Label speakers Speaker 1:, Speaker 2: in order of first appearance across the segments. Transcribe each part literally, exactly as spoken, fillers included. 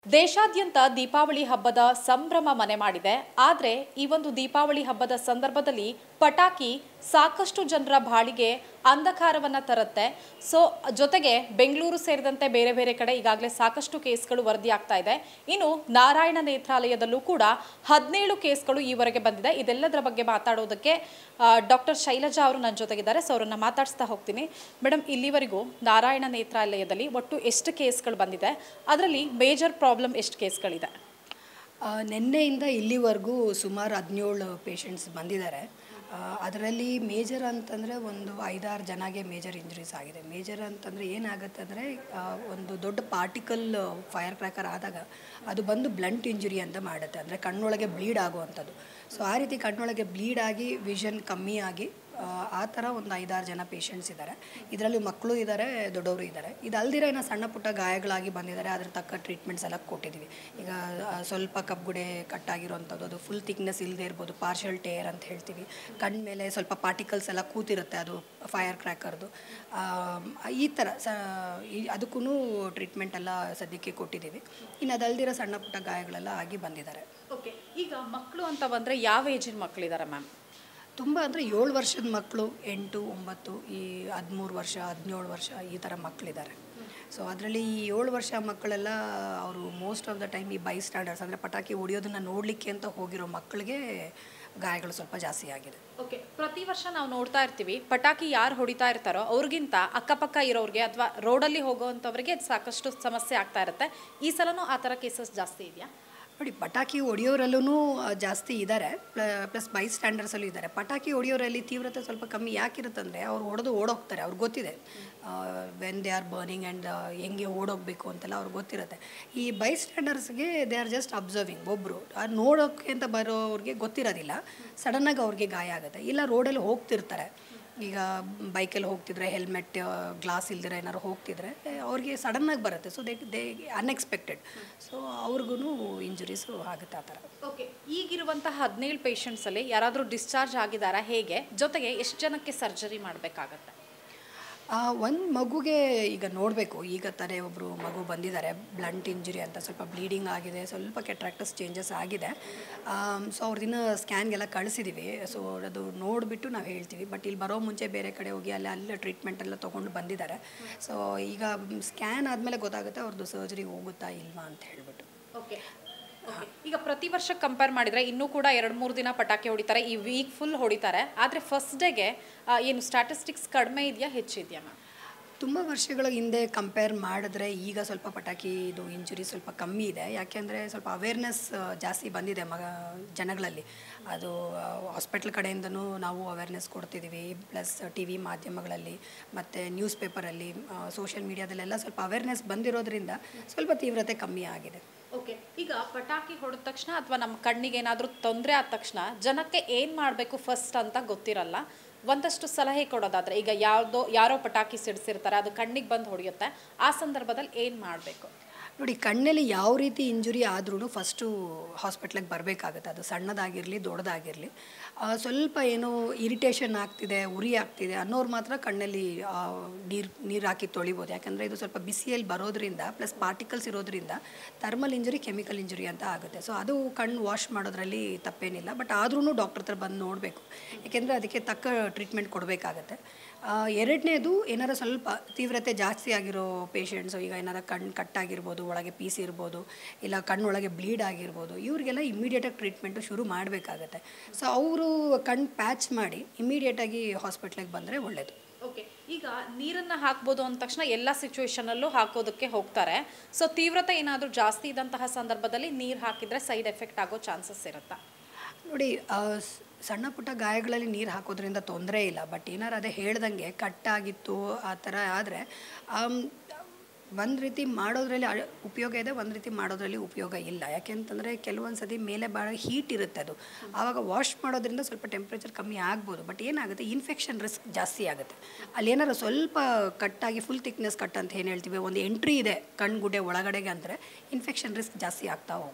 Speaker 1: ದೇಶಾದ್ಯಂತ ದೀಪಾವಳಿ ಹಬ್ಬದ ಸಂಭ್ರಮ ಮನೆ ಮಾಡಿದೆ. ಆದರೆ ಈ ಒಂದು ದೀಪಾವಳಿ ಹಬ್ಬದ ಸಂದರ್ಭದಲ್ಲಿ ಪಟಾಕಿ ಸಾಕಷ್ಟು ಜನರ ಬಾಳಿಗೆ ಅಂಧಕಾರವನ್ನ ತರುತ್ತೆ. ಸೊ ಜೊತೆಗೆ ಬೆಂಗಳೂರು ಸೇರಿದಂತೆ ಬೇರೆ ಬೇರೆ ಕಡೆ ಈಗಾಗಲೇ ಸಾಕಷ್ಟು ಕೇಸ್ಗಳು ವರದಿಯಾಗ್ತಾ ಇದೆ. ಇನ್ನು ನಾರಾಯಣ ನೇತ್ರಾಲಯದಲ್ಲೂ ಕೂಡ ಹದಿನೇಳು ಕೇಸ್ಗಳು ಈವರೆಗೆ ಬಂದಿದೆ. ಇದೆಲ್ಲದರ ಬಗ್ಗೆ ಮಾತಾಡೋದಕ್ಕೆ ಡಾಕ್ಟರ್ ಶೈಲಜಾ ಅವರು ನನ್ನ ಜೊತೆಗಿದ್ದಾರೆ. ಸೊ ಅವರನ್ನ ಮಾತಾಡಿಸ್ತಾ ಹೋಗ್ತೀನಿ. ಮೇಡಮ್, ಇಲ್ಲಿವರೆಗೂ ನಾರಾಯಣ ನೇತ್ರಾಲಯದಲ್ಲಿ ಒಟ್ಟು ಎಷ್ಟು ಕೇಸ್ಗಳು ಬಂದಿದೆ? ಅದರಲ್ಲಿ ಮೇಜರ್ ಪ್ರಾಬ್ಲಮ್ ಎಷ್ಟು ಕೇಸ್ಗಳಿದೆ?
Speaker 2: ನಿನ್ನೆಯಿಂದ ಇಲ್ಲಿವರೆಗೂ ಸುಮಾರು ಹದಿನೇಳು ಪೇಷಂಟ್ಸ್ ಬಂದಿದ್ದಾರೆ. ಅದರಲ್ಲಿ ಮೇಜರ್ ಅಂತಂದರೆ ಒಂದು ಐದಾರು ಜನಗೆ ಮೇಜರ್ ಇಂಜುರೀಸ್ ಆಗಿದೆ. ಮೇಜರ್ ಅಂತಂದರೆ ಏನಾಗುತ್ತೆ ಅಂದರೆ ಒಂದು ದೊಡ್ಡ ಪಾರ್ಟಿಕಲ್ ಫೈರ್ ಕ್ರ್ಯಾಕರ್ ಆದಾಗ ಅದು ಬಂದು ಬ್ಲಂಟ್ ಇಂಜುರಿ ಅಂತ ಮಾಡುತ್ತೆ, ಅಂದರೆ ಕಣ್ಣೊಳಗೆ ಬ್ಲೀಡ್ ಆಗುವಂಥದ್ದು. ಸೊ ಆ ರೀತಿ ಕಣ್ಣೊಳಗೆ ಬ್ಲೀಡ್ ಆಗಿ ವಿಷನ್ ಕಮ್ಮಿ ಆಗಿ ಆ ಥರ ಒಂದು ಐದಾರು ಜನ ಪೇಷಂಟ್ಸ್ ಇದ್ದಾರೆ. ಇದರಲ್ಲಿ ಮಕ್ಕಳು ಇದ್ದಾರೆ, ದೊಡ್ಡವರು ಇದ್ದಾರೆ. ಇದು ಅಲ್ದಿರ ಏನೋ ಸಣ್ಣ ಪುಟ್ಟ ಗಾಯಗಳಾಗಿ ಬಂದಿದ್ದಾರೆ. ಅದ್ರ ತಕ್ಕ ಟ್ರೀಟ್ಮೆಂಟ್ಸ್ ಎಲ್ಲ ಕೊಟ್ಟಿದ್ದೀವಿ. ಈಗ ಸ್ವಲ್ಪ ಕಬ್ಗುಡೆ ಕಟ್ಟಾಗಿರೋವಂಥದ್ದು, ಅದು ಫುಲ್ ಥಿಕ್ನೆಸ್ ಇಲ್ಲದೆ ಇರ್ಬೋದು, ಪಾರ್ಷಲ್ ಟೇರ್ ಅಂತ ಹೇಳ್ತೀವಿ. ಕಣ್ಣ ಮೇಲೆ ಸ್ವಲ್ಪ ಪಾರ್ಟಿಕಲ್ಸ್ ಎಲ್ಲ ಕೂತಿರುತ್ತೆ, ಅದು ಫೈರ್ ಕ್ರ್ಯಾಕರ್ದು. ಈ ಥರ ಸ ಅದಕ್ಕೂ ಟ್ರೀಟ್ಮೆಂಟ್ ಎಲ್ಲ ಸದ್ಯಕ್ಕೆ ಕೊಟ್ಟಿದ್ದೀವಿ. ಇನ್ನು ಅದಲ್ದಿರೋ ಸಣ್ಣ ಪುಟ್ಟ ಗಾಯಗಳೆಲ್ಲ ಆಗಿ ಬಂದಿದ್ದಾರೆ.
Speaker 1: ಓಕೆ, ಈಗ ಮಕ್ಕಳು ಅಂತ ಬಂದರೆ ಯಾವ ಏಜಿನ ಮಕ್ಕಳಿದ್ದಾರೆ ಮ್ಯಾಮ್?
Speaker 2: ತುಂಬ ಅಂದರೆ ಏಳು ವರ್ಷದ ಮಕ್ಕಳು, ಎಂಟು ಒಂಬತ್ತು, ಈ ಹದಿಮೂರು ವರ್ಷ ಹದಿನೇಳು ವರ್ಷ ಈ ಥರ ಮಕ್ಕಳಿದ್ದಾರೆ. ಸೊ ಅದರಲ್ಲಿ ಈ ಏಳು ವರ್ಷ ಮಕ್ಕಳೆಲ್ಲ ಅವರು ಮೋಸ್ಟ್ ಆಫ್ ದ ಟೈಮ್ ಈ ಬೈ ಸ್ಟ್ಯಾಂಡರ್ಡ್ಸ್ ಅಂದರೆ ಪಟಾಕಿ ಹೊಡಿಯೋದನ್ನು ನೋಡಲಿಕ್ಕೆ ಅಂತ ಹೋಗಿರೋ ಮಕ್ಕಳಿಗೆ ಗಾಯಗಳು ಸ್ವಲ್ಪ ಜಾಸ್ತಿ ಆಗಿದೆ.
Speaker 1: ಓಕೆ, ಪ್ರತಿ ವರ್ಷ ನಾವು ನೋಡ್ತಾ ಇರ್ತೀವಿ, ಪಟಾಕಿ ಯಾರು ಹೊಡಿತಾ ಇರ್ತಾರೋ ಅವ್ರಿಗಿಂತ ಅಕ್ಕಪಕ್ಕ ಇರೋರಿಗೆ ಅಥವಾ ರೋಡಲ್ಲಿ ಹೋಗೋವಂಥವ್ರಿಗೆ ಸಾಕಷ್ಟು ಸಮಸ್ಯೆ ಆಗ್ತಾ ಇರುತ್ತೆ. ಈ ಸಲನೂ ಆ ಥರ ಕೇಸಸ್ ಜಾಸ್ತಿ ಇದೆಯಾ?
Speaker 2: ನೋಡಿ, ಪಟಾಕಿ ಹೊಡಿಯೋರಲ್ಲೂ ಜಾಸ್ತಿ ಇದ್ದಾರೆ, ಪ್ಲಸ್ ಬೈ ಸ್ಟ್ಯಾಂಡರ್ಸಲ್ಲೂ ಇದ್ದಾರೆ. ಪಟಾಕಿ ಹೊಡಿಯೋರಲ್ಲಿ ತೀವ್ರತೆ ಸ್ವಲ್ಪ ಕಮ್ಮಿ ಯಾಕಿರುತ್ತಂದರೆ ಅವ್ರು ಹೊಡೆದು ಓಡೋಗ್ತಾರೆ. ಅವ್ರಿಗೆ ಗೊತ್ತಿದೆ when they are burning and ಹೆಂಗೆ ಓಡೋಗಬೇಕು ಅಂತೆಲ್ಲ ಅವ್ರಿಗೆ ಗೊತ್ತಿರುತ್ತೆ. ಈ ಬೈ ಸ್ಟ್ಯಾಂಡರ್ಸ್ಗೆ ದೇ ಆರ್ ಜಸ್ಟ್ ಅಬ್ಸರ್ವಿಂಗ್. ಒಬ್ಬರು ಅದು ನೋಡೋಕ್ಕೆ ಅಂತ ಬರೋವ್ರಿಗೆ ಗೊತ್ತಿರೋದಿಲ್ಲ, ಸಡನ್ನಾಗಿ ಅವ್ರಿಗೆ ಗಾಯ ಆಗುತ್ತೆ. ಇಲ್ಲ ರೋಡಲ್ಲಿ ಹೋಗ್ತಿರ್ತಾರೆ, ಈಗ ಬೈಕಲ್ಲಿ ಹೋಗ್ತಿದ್ರೆ ಹೆಲ್ಮೆಟ್ ಗ್ಲಾಸ್ ಇಲ್ದಿರ ಏನಾದ್ರು ಹೋಗ್ತಿದ್ರೆ ಅವ್ರಿಗೆ ಸಡನ್ನಾಗಿ ಬರುತ್ತೆ. So they they unexpected. So ಅವ್ರಿಗೂ ಇಂಜುರೀಸು ಆಗುತ್ತೆ ಆ ಥರ.
Speaker 1: ಓಕೆ, ಈಗಿರುವಂತಹ ಹದಿನೇಳು ಪೇಷಂಟ್ಸಲ್ಲಿ ಯಾರಾದರೂ ಡಿಸ್ಚಾರ್ಜ್ ಆಗಿದ್ದಾರಾ? ಹೇಗೆ? ಜೊತೆಗೆ ಎಷ್ಟು ಜನಕ್ಕೆ ಸರ್ಜರಿ ಮಾಡಬೇಕಾಗತ್ತೆ?
Speaker 2: ಒಂದು ಮಗುಗೆ ಈಗ ನೋಡಬೇಕು. ಈಗ ತಾನೇ ಒಬ್ಬರು ಮಗು ಬಂದಿದ್ದಾರೆ, ಬ್ಲಂಟ್ ಇಂಜುರಿ ಅಂತ, ಸ್ವಲ್ಪ ಬ್ಲೀಡಿಂಗ್ ಆಗಿದೆ, ಸ್ವಲ್ಪ ಕೆಟ್ರಾಕ್ಟಸ್ ಚೇಂಜಸ್ ಆಗಿದೆ. ಸೊ ಅವ್ರದಿನ ಸ್ಕ್ಯಾನ್ಗೆಲ್ಲ ಕಳಿಸಿದ್ದೀವಿ. ಸೊ ಅದು ನೋಡಿಬಿಟ್ಟು ನಾವು ಹೇಳ್ತೀವಿ. ಬಟ್ ಇಲ್ಲಿ ಬರೋ ಮುಂಚೆ ಬೇರೆ ಕಡೆ ಹೋಗಿ ಅಲ್ಲಿ ಅಲ್ಲೇ ಟ್ರೀಟ್ಮೆಂಟ್ ಎಲ್ಲ ತೊಗೊಂಡು ಬಂದಿದ್ದಾರೆ. ಸೊ ಈಗ ಸ್ಕ್ಯಾನ್ ಆದಮೇಲೆ ಗೊತ್ತಾಗುತ್ತೆ ಅವ್ರದ್ದು ಸರ್ಜರಿ ಹೋಗುತ್ತಾ ಇಲ್ವಾ ಅಂತ ಹೇಳ್ಬಿಟ್ಟು.
Speaker 1: ಓಕೆ, ಈಗ ಪ್ರತಿ ವರ್ಷ ಕಂಪೇರ್ ಮಾಡಿದರೆ ಇನ್ನೂ ಕೂಡ ಎರಡು ಮೂರು ದಿನ ಪಟಾಕಿ ಹೊಡಿತಾರೆ, ಈ ವೀಕ್ ಫುಲ್ ಹೊಡಿತಾರೆ. ಆದರೆ ಫಸ್ಟ್ ಡೇಗೆ ಏನು ಸ್ಟ್ಯಾಟಿಸ್ಟಿಕ್ಸ್ ಕಡಿಮೆ ಇದೆಯಾ, ಹೆಚ್ಚಿದೆಯಾ ಮ್ಯಾಮ್?
Speaker 2: ತುಂಬ ವರ್ಷಗಳ ಹಿಂದೆ ಕಂಪೇರ್ ಮಾಡಿದ್ರೆ ಈಗ ಸ್ವಲ್ಪ ಪಟಾಕಿ ಇದು ಇಂಜುರಿ ಸ್ವಲ್ಪ ಕಮ್ಮಿ ಇದೆ. ಯಾಕೆಂದರೆ ಸ್ವಲ್ಪ ಅವೇರ್ನೆಸ್ ಜಾಸ್ತಿ ಬಂದಿದೆ ಮಗ ಜನಗಳಲ್ಲಿ. ಅದು ಹಾಸ್ಪಿಟ್ಲ್ ಕಡೆಯಿಂದನೂ ನಾವು ಅವೇರ್ನೆಸ್ ಕೊಡ್ತಿದ್ದೀವಿ, ಪ್ಲಸ್ ಟಿ ವಿ ಮಾಧ್ಯಮಗಳಲ್ಲಿ ಮತ್ತು ನ್ಯೂಸ್ ಪೇಪರಲ್ಲಿ, ಸೋಷಿಯಲ್ ಮೀಡಿಯಾದಲ್ಲೆಲ್ಲ ಸ್ವಲ್ಪ ಅವೇರ್ನೆಸ್ ಬಂದಿರೋದ್ರಿಂದ ಸ್ವಲ್ಪ ತೀವ್ರತೆ ಕಮ್ಮಿ ಆಗಿದೆ.
Speaker 1: ಓಕೆ, ಈಗ ಪಟಾಕಿ ಹೊಡೆದ ತಕ್ಷಣ ಅಥವಾ ನಮ್ಮ ಕಣ್ಣಿಗೆ ಏನಾದರೂ ತೊಂದರೆ ಆದ ತಕ್ಷಣ ಜನಕ್ಕೆ ಏನು ಮಾಡಬೇಕು ಫಸ್ಟ್ ಅಂತ ಗೊತ್ತಿರಲ್ಲ. ಒಂದಷ್ಟು ಸಲಹೆ ಕೊಡೋದಾದರೆ, ಈಗ ಯಾವುದೋ ಯಾರೋ ಪಟಾಕಿ ಸಿಡಿಸಿರ್ತಾರೆ, ಅದು ಕಣ್ಣಿಗೆ ಬಂದು ಹೊಡೆಯುತ್ತೆ, ಆ ಸಂದರ್ಭದಲ್ಲಿ ಏನು ಮಾಡಬೇಕು?
Speaker 2: ನೋಡಿ, ಕಣ್ಣಲ್ಲಿ ಯಾವ ರೀತಿ ಇಂಜುರಿ ಆದ್ರೂ ಫಸ್ಟು ಹಾಸ್ಪಿಟ್ಲಿಗೆ ಬರಬೇಕಾಗುತ್ತೆ. ಅದು ಸಣ್ಣದಾಗಿರಲಿ ದೊಡ್ಡದಾಗಿರಲಿ. ಸ್ವಲ್ಪ ಏನೋ ಇರಿಟೇಷನ್ ಆಗ್ತಿದೆ, ಉರಿ ಆಗ್ತಿದೆ ಅನ್ನೋರು ಮಾತ್ರ ಕಣ್ಣಲ್ಲಿ ನೀರು ನೀರು ಹಾಕಿ ತೊಳಿಬೋದು. ಯಾಕಂದರೆ ಇದು ಸ್ವಲ್ಪ ಬಿಸಿಯಲ್ಲಿ ಬರೋದ್ರಿಂದ ಪ್ಲಸ್ ಪಾರ್ಟಿಕಲ್ಸ್ ಇರೋದ್ರಿಂದ ಥರ್ಮಲ್ ಇಂಜುರಿ, ಕೆಮಿಕಲ್ ಇಂಜುರಿ ಅಂತ ಆಗುತ್ತೆ. ಸೊ ಅದು ಕಣ್ಣು ವಾಶ್ ಮಾಡೋದ್ರಲ್ಲಿ ತಪ್ಪೇನಿಲ್ಲ. ಬಟ್ ಆದ್ರೂ ಡಾಕ್ಟರ್ ಹತ್ರ ಬಂದು ನೋಡಬೇಕು, ಏಕೆಂದರೆ ಅದಕ್ಕೆ ತಕ್ಕ ಟ್ರೀಟ್ಮೆಂಟ್ ಕೊಡಬೇಕಾಗತ್ತೆ. ಎರಡನೇದು, ಏನಾರು ಸ್ವಲ್ಪ ತೀವ್ರತೆ ಜಾಸ್ತಿ ಆಗಿರೋ ಪೇಷಂಟ್ಸು, ಈಗ ಏನಾರು ಕಣ್ಣು ಕಟ್ಟಾಗಿರ್ಬೋದು, ಒಳಗೆ ಪೀಸ್ ಇರ್ಬೋದು, ಇಲ್ಲ ಕಣ್ಣೊಳಗೆ ಬ್ಲೀಡ್ ಆಗಿರ್ಬೋದು, ಇವರಿಗೆಲ್ಲ ಇಮ್ಮಿಡಿಯೇಟಾಗಿ ಟ್ರೀಟ್ಮೆಂಟು ಶುರು ಮಾಡಬೇಕಾಗತ್ತೆ. ಸೊ ಅವರು ಕಣ್ಣು ಪ್ಯಾಚ್ ಮಾಡಿ ಇಮ್ಮಿಡಿಯೇಟಾಗಿ ಹಾಸ್ಪಿಟ್ಲಿಗೆ ಬಂದರೆ ಒಳ್ಳೆಯದು.
Speaker 1: ಓಕೆ, ಈಗ ನೀರನ್ನು ಹಾಕ್ಬೋದು ಅಂದ ತಕ್ಷಣ ಎಲ್ಲ ಸಿಚುವೇಶನಲ್ಲೂ ಹಾಕೋದಕ್ಕೆ ಹೋಗ್ತಾರೆ. ಸೊ ತೀವ್ರತೆ ಏನಾದರೂ ಜಾಸ್ತಿ ಇದ್ದಂತಹ ಸಂದರ್ಭದಲ್ಲಿ ನೀರು ಹಾಕಿದರೆ ಸೈಡ್ ಎಫೆಕ್ಟ್ ಆಗೋ ಚಾನ್ಸಸ್ ಇರುತ್ತಾ?
Speaker 2: ನೋಡಿ, ಸಣ್ಣ ಪುಟ್ಟ ಗಾಯಗಳಲ್ಲಿ ನೀರು ಹಾಕೋದ್ರಿಂದ ತೊಂದರೆ ಇಲ್ಲ. ಬಟ್ ಏನಾರು ಅದೇ ಹೇಳ್ದಂಗೆ ಕಟ್ಟಾಗಿತ್ತು ಆ ಥರ ಆದರೆ ಒಂದು ರೀತಿ ಮಾಡೋದ್ರಲ್ಲಿ ಉಪಯೋಗ ಇದೆ, ಒಂದು ರೀತಿ ಮಾಡೋದ್ರಲ್ಲಿ ಉಪಯೋಗ ಇಲ್ಲ. ಯಾಕೆಂತಂದರೆ ಕೆಲವೊಂದು ಸತಿ ಮೇಲೆ ಭಾಳ ಹೀಟ್ ಇರುತ್ತೆ, ಅದು ಆವಾಗ ವಾಶ್ ಮಾಡೋದ್ರಿಂದ ಸ್ವಲ್ಪ ಟೆಂಪ್ರೇಚರ್ ಕಮ್ಮಿ ಆಗ್ಬೋದು. ಬಟ್ ಏನಾಗುತ್ತೆ, ಇನ್ಫೆಕ್ಷನ್ ರಿಸ್ಕ್ ಜಾಸ್ತಿ ಆಗುತ್ತೆ. ಅಲ್ಲಿ ಏನಾರು ಸ್ವಲ್ಪ ಕಟ್ಟಾಗಿ ಫುಲ್ ಥಿಕ್ನೆಸ್ ಕಟ್ ಅಂತ ಏನು ಹೇಳ್ತೀವಿ, ಒಂದು ಎಂಟ್ರಿ ಇದೆ ಕಣ್ಗುಡ್ಡೆ ಒಳಗಡೆಗೆ ಅಂದರೆ ಇನ್ಫೆಕ್ಷನ್ ರಿಸ್ಕ್ ಜಾಸ್ತಿ ಆಗ್ತಾ ಹೋಗುತ್ತೆ.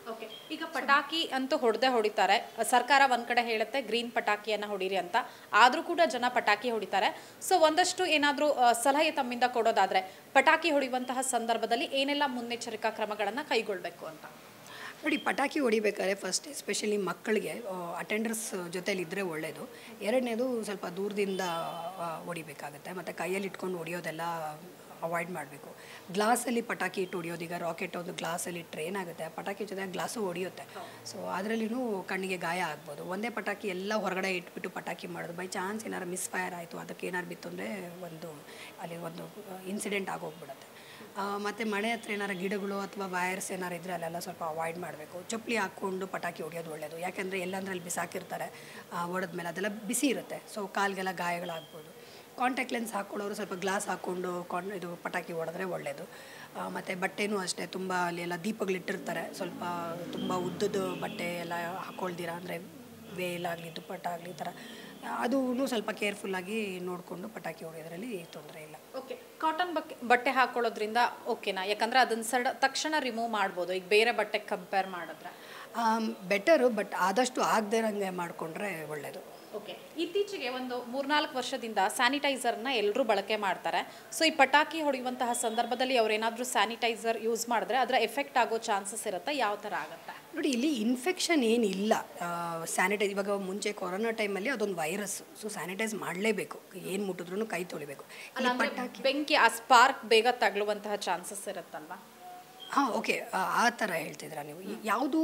Speaker 1: ಓಕೆ, ಈಗ ಪಟಾಕಿ ಅಂತೂ ಹೊಡೆದೇ ಹೊಡಿತಾರೆ. ಸರ್ಕಾರ ಒಂದ್ ಕಡೆ ಹೇಳುತ್ತೆ ಗ್ರೀನ್ ಪಟಾಕಿಯನ್ನ ಹೊಡೀರಿ ಅಂತ, ಆದ್ರೂ ಕೂಡ ಜನ ಪಟಾಕಿ ಹೊಡಿತಾರೆ. ಸೊ ಒಂದಷ್ಟು ಏನಾದರೂ ಸಲಹೆ ತಮ್ಮಿಂದ ಕೊಡೋದಾದ್ರೆ ಪಟಾಕಿ ಹೊಡೆಯುವಂತಹ ಸಂದರ್ಭದಲ್ಲಿ ಏನೆಲ್ಲ ಮುನ್ನೆಚ್ಚರಿಕಾ ಕ್ರಮಗಳನ್ನ ಕೈಗೊಳ್ಳಬೇಕು ಅಂತ?
Speaker 2: ನೋಡಿ, ಪಟಾಕಿ ಹೊಡಿಬೇಕಾದ್ರೆ ಫಸ್ಟ್ ಎಸ್ಪೆಷಲಿ ಮಕ್ಕಳಿಗೆ ಅಟೆಂಡರ್ಸ್ ಜೊತೆಲಿ ಇದ್ದರೆ ಒಳ್ಳೆಯದು. ಎರಡನೇದು ಸ್ವಲ್ಪ ದೂರದಿಂದ ಹೊಡಿಬೇಕಾಗುತ್ತೆ, ಮತ್ತು ಕೈಯಲ್ಲಿ ಇಟ್ಕೊಂಡು ಹೊಡಿಯೋದೆಲ್ಲ ಅವಾಯ್ಡ್ ಮಾಡಬೇಕು. ಗ್ಲಾಸಲ್ಲಿ ಪಟಾಕಿ ಇಟ್ಟು ಹೊಡಿಯೋದು, ಈಗ ರಾಕೆಟ್ ಒಂದು ಗ್ಲಾಸಲ್ಲಿ ಟ್ರೈನ್ ಆಗುತ್ತೆ, ಪಟಾಕಿ ಜೊತೆ ಗ್ಲಾಸು ಹೊಡಿಯುತ್ತೆ. ಸೊ ಅದರಲ್ಲಿನೂ ಕಣ್ಣಿಗೆ ಗಾಯ ಆಗ್ಬೋದು. ಒಂದೇ ಪಟಾಕಿ ಎಲ್ಲ ಹೊರಗಡೆ ಇಟ್ಬಿಟ್ಟು ಪಟಾಕಿ ಮಾಡೋದು, ಬೈ ಚಾನ್ಸ್ ಏನಾರು ಮಿಸ್ಫೈರ್ ಆಯಿತು, ಅದಕ್ಕೆ ಏನಾರು ಬಿತ್ತು ಅಂದರೆ ಒಂದು ಅಲ್ಲಿ ಒಂದು ಇನ್ಸಿಡೆಂಟ್ ಆಗೋಗ್ಬಿಡುತ್ತೆ. ಮತ್ತು ಮನೆ ಹತ್ರ ಏನಾರು ಗಿಡಗಳು ಅಥವಾ ವೈರ್ಸ್ ಏನಾರು ಇದ್ದರೆ ಅಲ್ಲೆಲ್ಲ ಸ್ವಲ್ಪ ಅವಾಯ್ಡ್ ಮಾಡಬೇಕು. ಚಪ್ಪಲಿ ಹಾಕ್ಕೊಂಡು ಪಟಾಕಿ ಹೊಡಿಯೋದು ಒಳ್ಳೆಯದು, ಯಾಕೆಂದರೆ ಎಲ್ಲಂದ್ರೆ ಅಲ್ಲಿ ಬಿಸಾಕಿರ್ತಾರೆ, ಹೊಡೆದ್ಮೇಲೆ ಅದೆಲ್ಲ ಬಿಸಿ ಇರುತ್ತೆ, ಸೊ ಕಾಲಿಗೆಲ್ಲ ಗಾಯಗಳಾಗ್ಬೋದು. ಕಾಂಟ್ಯಾಕ್ಟ್ ಲೆನ್ಸ್ ಹಾಕ್ಕೊಳ್ಳೋರು ಸ್ವಲ್ಪ ಗ್ಲಾಸ್ ಹಾಕ್ಕೊಂಡು ಕಾನ್ ಇದು ಪಟಾಕಿ ಹೊಡೆದ್ರೆ ಒಳ್ಳೆಯದು. ಮತ್ತು ಬಟ್ಟೆನೂ ಅಷ್ಟೇ, ತುಂಬ ಅಲ್ಲಿ ಎಲ್ಲ ದೀಪಗಳಿಟ್ಟಿರ್ತಾರೆ, ಸ್ವಲ್ಪ ತುಂಬ ಉದ್ದದ ಬಟ್ಟೆ ಎಲ್ಲ ಹಾಕ್ಕೊಳ್ದಿರ, ಅಂದರೆ ವೇಲಾಗಲಿ ದುಪ್ಪಟ್ಟ ಆಗಲಿ ಈ ಥರ, ಅದೂ ಸ್ವಲ್ಪ ಕೇರ್ಫುಲ್ಲಾಗಿ ನೋಡಿಕೊಂಡು ಪಟಾಕಿ ಹೊಡೆಯೋದ್ರಲ್ಲಿ ತೊಂದರೆ ಇಲ್ಲ.
Speaker 1: ಓಕೆ, ಕಾಟನ್ ಬಕ್ಕೆ ಬಟ್ಟೆ ಹಾಕೊಳ್ಳೋದ್ರಿಂದ ಓಕೆನಾ? ಯಾಕಂದರೆ ಅದನ್ನು ಸಡ ತಕ್ಷಣ ರಿಮೂವ್ ಮಾಡ್ಬೋದು, ಈಗ ಬೇರೆ ಬಟ್ಟೆಗೆ ಕಂಪೇರ್ ಮಾಡಿದ್ರೆ
Speaker 2: ಬೆಟರು, ಬಟ್ ಆದಷ್ಟು ಆಗದೆ ಇರೋಂಗೆ ಮಾಡಿಕೊಂಡ್ರೆ ಒಳ್ಳೆಯದು.
Speaker 1: ಓಕೆ, ಇತ್ತೀಚೆಗೆ ಒಂದು ಮೂರ್ನಾಲ್ಕು ವರ್ಷದಿಂದ ಸ್ಯಾನಿಟೈಸರ್ನ ಎಲ್ಲರೂ ಬಳಕೆ ಮಾಡ್ತಾರೆ. ಸೊ ಈ ಪಟಾಕಿ ಹೊಡೆಯುವಂತಹ ಸಂದರ್ಭದಲ್ಲಿ ಅವ್ರೇನಾದರೂ ಸ್ಯಾನಿಟೈಸರ್ ಯೂಸ್ ಮಾಡಿದ್ರೆ ಅದರ ಎಫೆಕ್ಟ್ ಆಗೋ ಚಾನ್ಸಸ್ ಇರುತ್ತೆ, ಯಾವ ಥರ ಆಗುತ್ತೆ?
Speaker 2: ನೋಡಿ, ಇಲ್ಲಿ ಇನ್ಫೆಕ್ಷನ್ ಏನಿಲ್ಲ. ಸ್ಯಾನಿಟೈಸ್ ಇವಾಗ ಮುಂಚೆ ಕೊರೋನಾ ಟೈಮಲ್ಲಿ ಅದೊಂದು ವೈರಸ್, ಸೊ ಸ್ಯಾನಿಟೈಸ್ ಮಾಡಲೇಬೇಕು, ಏನು ಮುಟ್ಟಿದ್ರೂ ಕೈ ತೊಳಿಬೇಕು.
Speaker 1: ಪಟಾಕಿ ಬೆಂಕಿ ಆ ಸ್ಪಾರ್ಕ್ ಬೇಗ ತಗಲುವಂತಹ ಚಾನ್ಸಸ್ ಇರುತ್ತಲ್ವಾ?
Speaker 2: ಹಾಂ, ಓಕೆ, ಆ ಥರ ಹೇಳ್ತಿದ್ದೀರಾ ನೀವು. ಯಾವುದೂ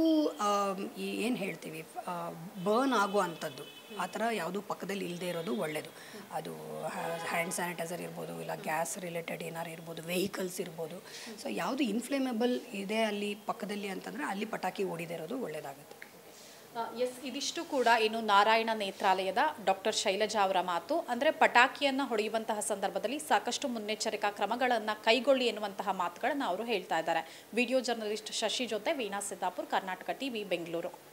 Speaker 2: ಈ ಏನು ಹೇಳ್ತೀವಿ ಬರ್ನ್ ಆಗೋ ಅಂಥದ್ದು ಆ ಥರ ಯಾವುದೂ ಪಕ್ಕದಲ್ಲಿ ಇಲ್ಲದೆ ಇರೋದು ಒಳ್ಳೆಯದು. ಅದು ಹ್ಯಾಂಡ್ ಸ್ಯಾನಿಟೈಸರ್ ಇರ್ಬೋದು, ಇಲ್ಲ ಗ್ಯಾಸ್ ರಿಲೇಟೆಡ್ ಏನಾರು ಇರ್ಬೋದು, ವೆಹಿಕಲ್ಸ್ ಇರ್ಬೋದು. ಸೊ ಯಾವುದು ಇನ್ಫ್ಲೇಮೇಬಲ್ ಇದೆ ಅಲ್ಲಿ ಪಕ್ಕದಲ್ಲಿ ಅಂತಂದರೆ ಅಲ್ಲಿ ಪಟಾಕಿ ಹೊಡಿದೇ ಇರೋದು ಒಳ್ಳೆಯದಾಗುತ್ತೆ.
Speaker 1: ಎಸ್, ಇದಿಷ್ಟು ಕೂಡ ಏನು ನಾರಾಯಣ ನೇತ್ರಾಲಯದ ಡಾಕ್ಟರ್ ಶೈಲಜಾ ಅವರ ಮಾತು. ಅಂದರೆ ಪಟಾಕಿಯನ್ನು ಹೊಡೆಯುವಂತಹ ಸಂದರ್ಭದಲ್ಲಿ ಸಾಕಷ್ಟು ಮುನ್ನೆಚ್ಚರಿಕಾ ಕ್ರಮಗಳನ್ನು ಕೈಗೊಳ್ಳಿ ಎನ್ನುವಂತಹ ಮಾತುಗಳನ್ನು ಅವರು ಹೇಳ್ತಾ ಇದ್ದಾರೆ. ವಿಡಿಯೋ ಜರ್ನಲಿಸ್ಟ್ ಶಶಿ ಜೊತೆ ವೀಣಾ ಸಿದ್ದಾಪುರ್, ಕರ್ನಾಟಕ ಟಿವಿ, ಬೆಂಗಳೂರು.